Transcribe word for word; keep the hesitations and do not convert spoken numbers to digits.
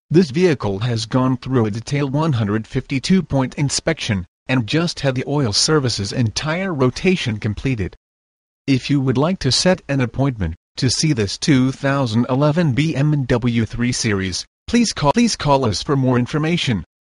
This vehicle has gone through a detailed one hundred fifty-two point inspection, and just had the oil service's entire rotation completed. If you would like to set an appointment to see this two thousand eleven B M W three Series, please call, please call us for more information.